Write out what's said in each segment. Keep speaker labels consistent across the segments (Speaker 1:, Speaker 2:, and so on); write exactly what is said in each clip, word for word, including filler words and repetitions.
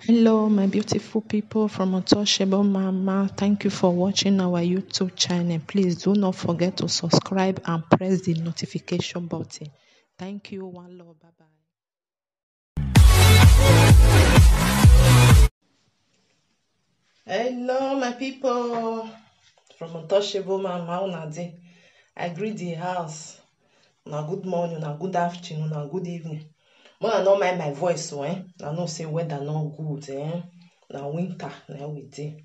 Speaker 1: Hello, my beautiful people from Untouchable Mama. Thank you for watching our YouTube channel. Please do not forget to subscribe and press the notification button. Thank you. One love. Bye bye. Hello, my people from Untouchable Mama. Una dey. I greet the house. Una good morning, una good afternoon, una good evening. Una no mind my voice, so eh? I know say weather not good, eh? Now winter, now we dey.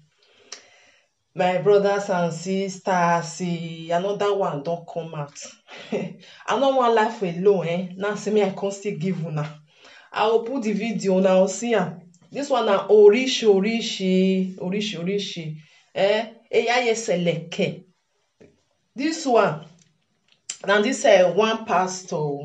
Speaker 1: My brothers and sisters, see another one don't come out. I don't want life alone, eh? Now see me, I can't still give una. I will put the video now. See ya. This one na orishi orishi orishi orishi. Eh? Eya seleke. This one. Now this uh, one pastor.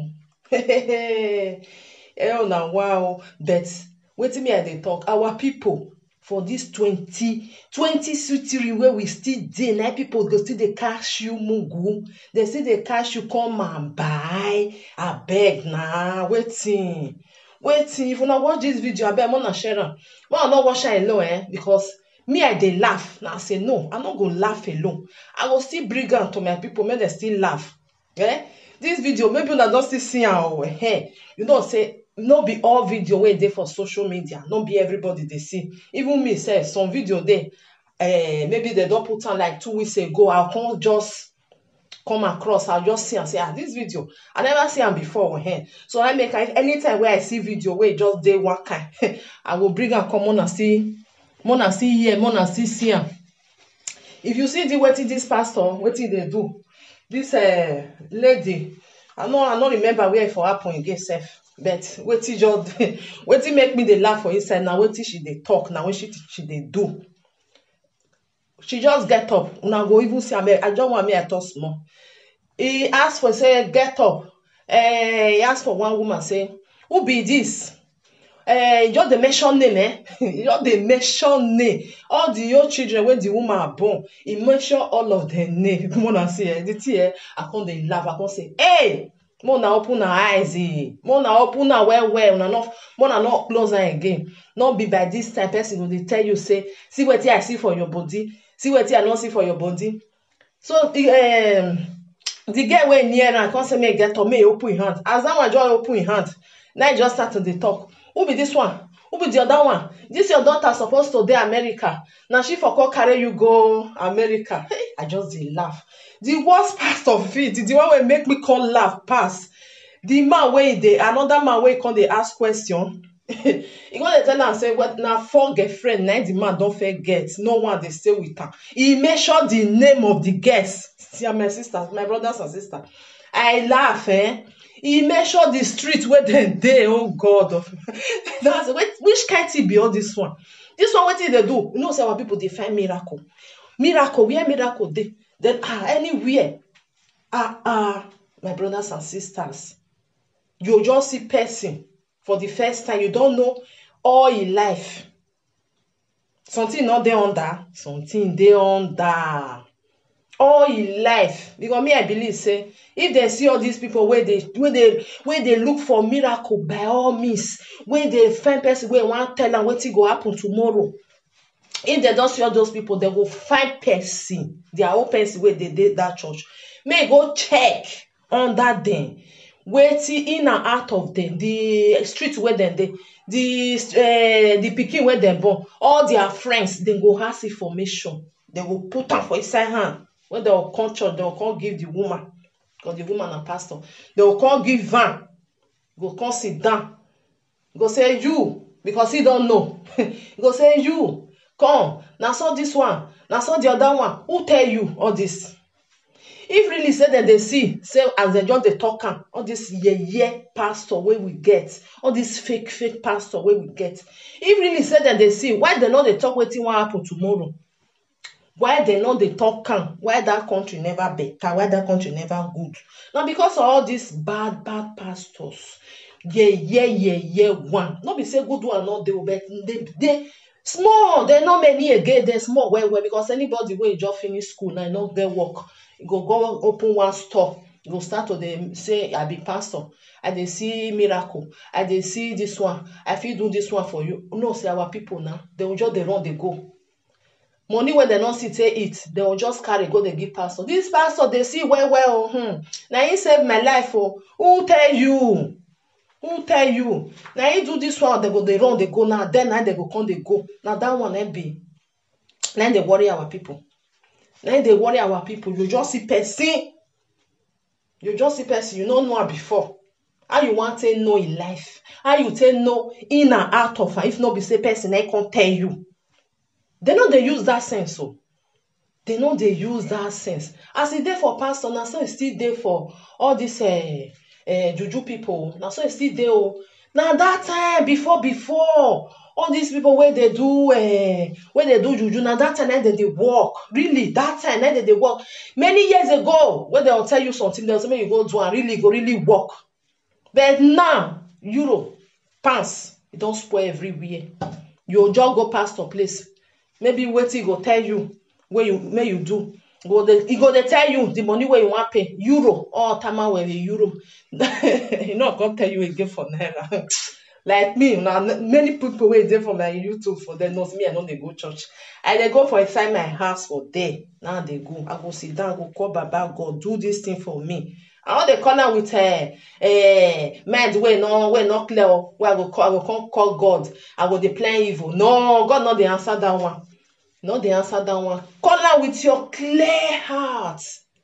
Speaker 1: Eh? Now wow. But wait me I dey talk. Our people. For this twenty twenty century where we still dey, na people go still dey cash you mugu, they still dey cash you come and buy. Abeg na wetin wetin if una watch this video, abeg una share am. Make una no watch am alone, eh? Because me I dey laugh. Now I say no, I no go laugh alone. I go still bring am to my people, make dem still laugh. Eh? This video, maybe una don still see am o. Eh? You know say no be all video wey dey for social media, no be everybody dey see. Even me sef, some video dey uh, maybe they don put am like two weeks ago. I can't just come across, I'll just see and say, ah, this video I never see am before. Eh? So I make anytime where I see video where just dey one kind, I will bring am come on and see, on and see here, on and see see am. If you see the wetin this pastor, wetin dey do, this uh, lady, I no I no remember where it for happen again sef. But wetin just wetin make me dey laugh for inside now, wetin she dey talk now, when she she dey do. She just get up. Una go even see am. I just want me I talk small. He asked for say get up. Uh, he asked for one woman say, who be this? Uh, just the mention name, eh? Just the mention name. All the young children when the woman are born, he mention all of their name. Come on and see, eh? The tea, I can't dey laugh. I can't say, hey. Mona open her eyes, eh? Mona open her well, well. Mona not, Mona not close her again. Not be by this time person will they tell you say, see what I see for your body, see what I don't see for your body. So the um the girl went near and can't say me get up, me open your hand. As that one just open your hand, now I just start to the talk. Who be this one? Who be the other one? This your daughter supposed to be America. Now she for call carry you go America. Hey, I just did laugh. The worst part of it, the one will make me call laugh pass. The man where they another man where come they ask question. He gonna tell am say what now four girlfriend, now the man don't forget. No one they stay with her. He mentioned the name of the guest. See my sisters, my brothers and sisters. I laugh, eh? He mentioned the street where they dey. Oh God of that's which kind of be all this one? This one what did they do? You know, say our people they find miracle. Miracle, where miracle they then ah anywhere. Ah ah my brothers and sisters. You just see person for the first time. You don't know all in life. Something not there under, something there under. All in life. Because me, I believe, say, if they see all these people where they where they where they look for miracle by all means, when they find person where want tell them what go happen tomorrow. If they don't see all those people, they will find person, their own person where they did that church. May go check on that day. Waiting in and out of them, the street where they, they the uh, the pikin where they born, all their friends, they go ask information. They will put them for inside hand. When they will come church, they will come give the woman, because the woman and pastor, they will come give van, go come sit down, go say you, because he don't know. Go say you, come, now saw this one, now saw the other one. Who tell you all this? If really say that they see, say as they just they talk am, all this yeah yeah pastor where we get, all this fake fake pastor where we get. If really say that they see, why they know they talk wetin wan happen tomorrow? Why they know they talk am? Why that country never better? Why that country never good? Now because of all these bad bad pastors, yeah yeah yeah yeah one. Not be say good one not they but they they small. They not many again. They small well well because anybody wey just finish school now not get work. Go go open one store go start to dey say I be pastor, I dey see miracle, I dey see this one, I fit do this one for you. No, say our people now, they will just dey run, dey go. Money when they don't see take it, they will just carry go dey give pastor. This pastor they see well well. Hmm. Now he saved my life. Oh, who tell you? Who tell you? Now he do this one, they go they run, they go now. Then now they go come, they go. Now that one ain't be. Now they worry our people. Now they worry our people. You just see person. You just see person. You don't know her before. How you want to know in life? How you tell know in and out of her? If not be say person, I can't tell you. They know they use that sense, so they know they use that sense. As it's there for pastor, now so it's still there for all these uh, uh, juju people. Now so it's still there. Oh. Now that time before before all these people where they do uh, where they do juju. Now that time then they work. Really, that time then they work. Many years ago, when they'll tell you something, they'll say you go do and really go really work. But now euro, pounds, it don't spoil everywhere. You just go past your place. Maybe wait he go tell you where you may you do. Go the he go they tell you the money where you want pay euro or tama where the euro. You know, God tell you again for naira. Like me, now many people wait there for my YouTube for them. Knows me, I know they go church. I they go for inside my house for day. Now they go. I go sit down, go call Baba God, do this thing for me. I want the corner with her uh, mind where no where not clear. Where I go call, I go come call God. I go they plan evil. No, God not the answer that one. No, the answer that one. Call her with your clear heart.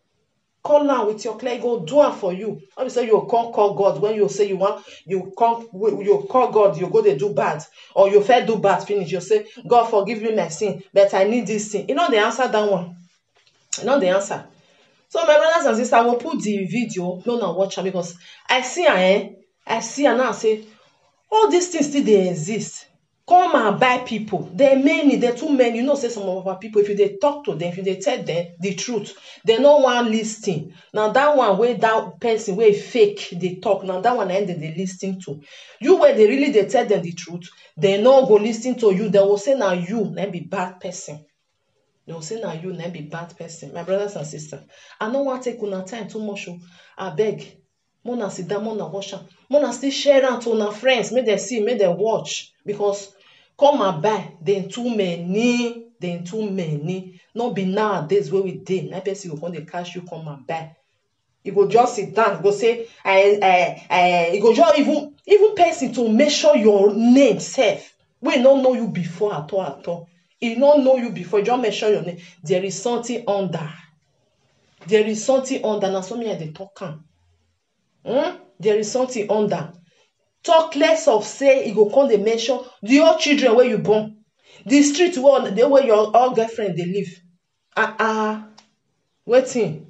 Speaker 1: Call her with your clear. Go do it for you. Obviously, you can't call God when you say you want. You can't. You call God. You go to do bad, or you fail do bad. Finish. You say, God forgive me my sin, but I need this thing. You know the answer that one. You know the answer. So my brothers and sisters, I will put the video. No, no, watch her because I see her. Eh? I see her now. I say, all these things still they exist. Come and buy people. There are many, there are too many. You know, say some of our people, if you they talk to them, if you they tell them the truth, they no one listening. Now that one where that person where fake they talk. Now that one end they listening to. You where they really they tell them the truth, they no go listen to you. They will say now you now be bad person. They will say now you now be bad person. My brothers and sisters, I don't want to take una time too much. I beg. Mona sit down, Mona watch am. Mona still share am to una friends. Make them see, make them watch. Because come and buy, then too many, then too many. Not be nowadays where we did. That person will come the cash you come and buy. You go just sit down, go say, I, I, I. You go just even, even person to measure your name self. We don't know you before at all, at all. He don't know you before. Just measure your name. There is something under. There is something under. Now, some of they talk on. Hmm? There is something under. Talk less of say you go come the mention the old children where you born, the street where the where your old girlfriend they live. Ah uh, ah, uh, waiting,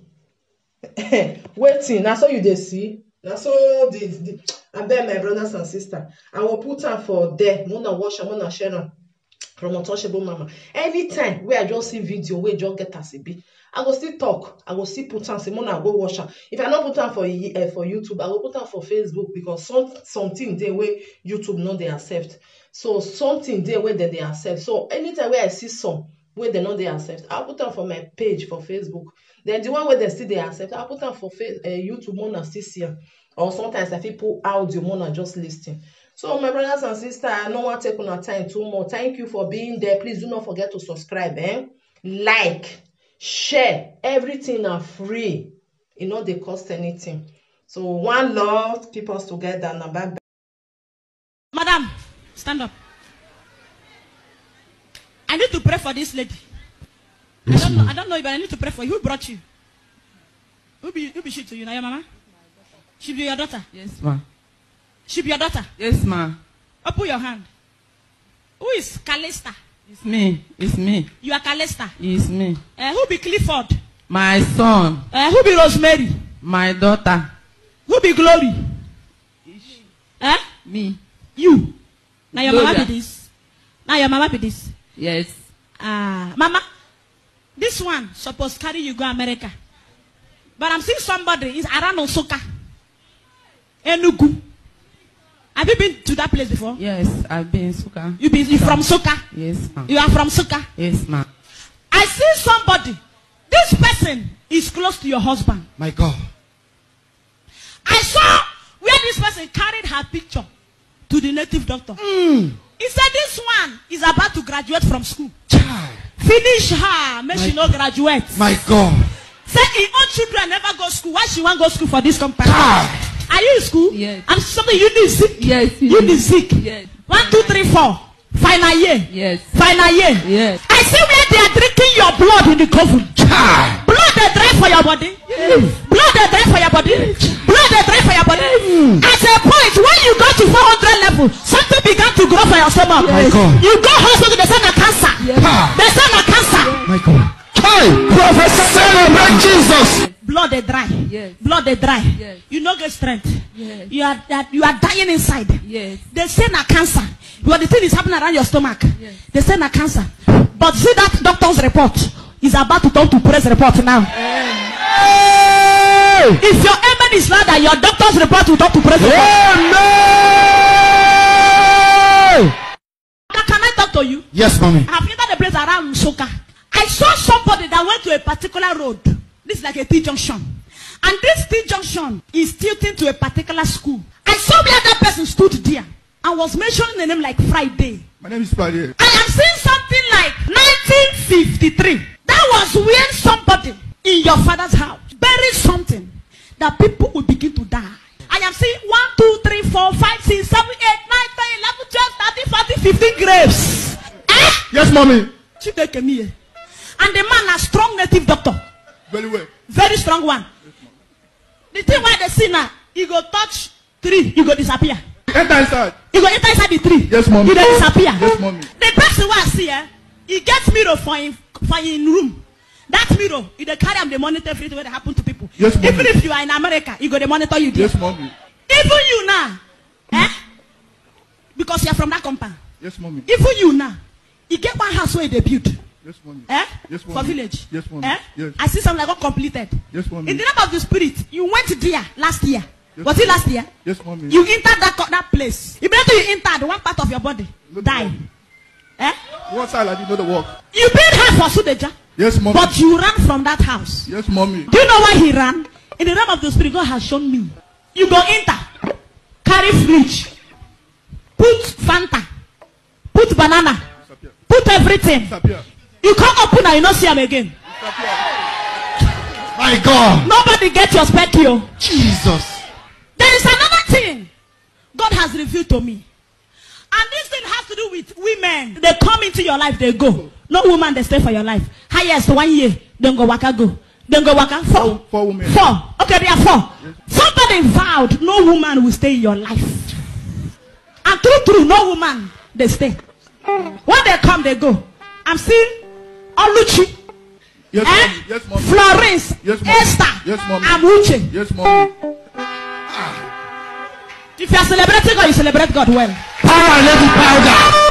Speaker 1: waiting. That's all you they see. That's all the, the I beg my brothers and sisters. I will put her for there. Mona watch and Mona share them from Untouchable Mama. Anytime where I just see video where just get us a bit. I go still talk. I go still put on Simone. I go watch her. If I not put on for uh, for YouTube, I will put on for Facebook because some something there where YouTube know they accept. So something there where they, they accept. So anytime where I see some where they know they accept, I'll put on for my page for Facebook. Then the one where they still they accept, I'll put on for face, uh, YouTube. Mona still see her. Or sometimes I feel put audio. Mona just listening. So my brothers and sisters, I don't want to take on our time too more. Thank you for being there. Please do not forget to subscribe. Eh? Like. Share. Everything are free. You know they cost anything. So one love, keep us together. Now bye bye.
Speaker 2: Madam, stand up. I need to pray for this lady. Yes, I don't know. I don't know, but I need to pray for you. Who brought you? Who be who be she to you? Now your mama? She be your daughter?
Speaker 3: Yes, ma.
Speaker 2: She be your daughter?
Speaker 3: Yes, ma.
Speaker 2: Open your hand. Who is Calista?
Speaker 3: It's me. It's me.
Speaker 2: You are Calista?
Speaker 3: It's me.
Speaker 2: Uh, who be Clifford?
Speaker 3: My son.
Speaker 2: Uh, who be Rosemary?
Speaker 3: My daughter.
Speaker 2: Who be Glory? Eh? Uh?
Speaker 3: Me.
Speaker 2: You. Now your
Speaker 3: Gloria.
Speaker 2: mama be this. Now your mama be this.
Speaker 3: Yes.
Speaker 2: Ah, uh, mama. This one supposed to carry you go America. But I'm seeing somebody is around Osoka. Enugu. Have you been to that place before?
Speaker 3: Yes, I've been in Soka.
Speaker 2: You been you from Soka?
Speaker 3: Yes, ma'am.
Speaker 2: You are from Soka?
Speaker 3: Yes, ma'am.
Speaker 2: I see somebody. This person is close to your husband.
Speaker 4: My God.
Speaker 2: I saw where this person carried her picture to the native doctor.
Speaker 4: Mm.
Speaker 2: He said this one is about to graduate from school.
Speaker 4: Child.
Speaker 2: Finish her, make she no graduate.
Speaker 4: My God.
Speaker 2: Say her own children never go school. Why she want go school for this company?
Speaker 4: Ah.
Speaker 2: Are you in school?
Speaker 3: Yes.
Speaker 2: I'm something you need sick.
Speaker 3: Yes.
Speaker 2: You need sick.
Speaker 3: Yes.
Speaker 2: One, two, three, four. Final year.
Speaker 3: Yes.
Speaker 2: Final year.
Speaker 3: Yes.
Speaker 2: I see where they are drinking your blood in the coven.
Speaker 4: Child.
Speaker 2: Blood they dry for your body.
Speaker 3: Yes.
Speaker 2: Blood they dry for your body. Blood they dry for your body.
Speaker 4: Mm.
Speaker 2: At a point when you go to four hundred level, something began to grow for your stomach.
Speaker 4: My God.
Speaker 2: You go hospital, they say na cancer.
Speaker 3: Yes.
Speaker 4: Ah.
Speaker 2: They say na cancer.
Speaker 4: My God. Child. Professor, celebrate Jesus.
Speaker 2: Blood they dry.
Speaker 3: Yes.
Speaker 2: Blood they dry.
Speaker 3: Yes.
Speaker 2: You no get strength.
Speaker 3: Yes.
Speaker 2: You are that you are dying inside.
Speaker 3: Yes.
Speaker 2: They say na cancer. But the thing is happening around your stomach.
Speaker 3: Yes.
Speaker 2: They say na cancer. But see that doctor's report is about to turn to praise report now.
Speaker 4: Hey.
Speaker 2: If your amen is louder, your doctor's report will turn to praise report.
Speaker 4: Amen.
Speaker 2: Can I talk to you?
Speaker 4: Yes, mommy.
Speaker 2: I have entered the place around Soka. I saw somebody that went to a particular road. This is like a T-junction. And this T-junction is tilting to a particular school. I saw where that person stood there and was mentioning the name like Friday.
Speaker 4: My name is Friday.
Speaker 2: I am seeing something like nineteen fifty-three. That was when somebody in your father's house buried something that people will begin to die. I am seeing one, two, three, four, five, six, seven, eight, nine, ten, eleven, twelve, thirteen, fourteen, fifteen graves. Eh?
Speaker 4: Yes, mommy.
Speaker 2: Chidekemie. And the man a strong native doctor.
Speaker 4: Very well.
Speaker 2: Very strong one. The thing why they see now, he go touch tree, he go disappear.
Speaker 4: Enter inside.
Speaker 2: He go enter inside the tree.
Speaker 4: Yes, mommy.
Speaker 2: He go disappear.
Speaker 4: Yes, mommy.
Speaker 2: The person who I see, eh, he gets mirror for him for him room. That mirror, he dey carry am dey monitor everything wey dey happen to people.
Speaker 4: Yes, mommy.
Speaker 2: Even if you are in America, he go dey monitor you there.
Speaker 4: Yes, mommy.
Speaker 2: Even you now, eh? Because you are from that compound.
Speaker 4: Yes, mommy.
Speaker 2: Even you now, he get one house where they build.
Speaker 4: Yes, mommy.
Speaker 2: Eh?
Speaker 4: Yes,
Speaker 2: For
Speaker 4: mommy.
Speaker 2: village.
Speaker 4: Yes, mommy.
Speaker 2: Eh?
Speaker 4: Yes.
Speaker 2: I see something like got completed.
Speaker 4: Yes, mommy.
Speaker 2: In the name of the spirit, you went there last year.
Speaker 4: Yes,
Speaker 2: Was it last year?
Speaker 4: Yes, mommy.
Speaker 2: You entered that, co- that place. Immediately you entered, one part of your body
Speaker 4: No,
Speaker 2: die.
Speaker 4: no.
Speaker 2: Eh?
Speaker 4: What side I did know the work?
Speaker 2: You build house for Sudeja,
Speaker 4: Yes, mommy.
Speaker 2: but you ran from that house.
Speaker 4: Yes, mommy.
Speaker 2: Do you know why he ran? In the realm of the spirit, God has shown me. You go enter, carry fridge, put Fanta, put banana,
Speaker 4: Disappear.
Speaker 2: put everything.
Speaker 4: Disappear.
Speaker 2: You can't open and you not see him again.
Speaker 4: Disappear. My God.
Speaker 2: Nobody get your specule.
Speaker 4: Jesus.
Speaker 2: There is another thing God has revealed to me. And this thing has to do with women. They come into your life, they go. No woman, they stay for your life. Highest one year, then go waka go. Then go waka. Four.
Speaker 4: Four, four women.
Speaker 2: Four. Okay, there are four.
Speaker 4: Yes.
Speaker 2: Somebody vowed no woman will stay in your life. And true, true, no woman, they stay. When they come, they go. I'm seeing Oluchi.
Speaker 4: Yes,
Speaker 2: Eh?
Speaker 4: mommy. Yes, mommy.
Speaker 2: Florence.
Speaker 4: Yes, mommy.
Speaker 2: Esther.
Speaker 4: Yes, mommy.
Speaker 2: Amuche.
Speaker 4: Yes, mommy.
Speaker 2: If you are celebrating God, you celebrate God well.
Speaker 4: Power, lady powder.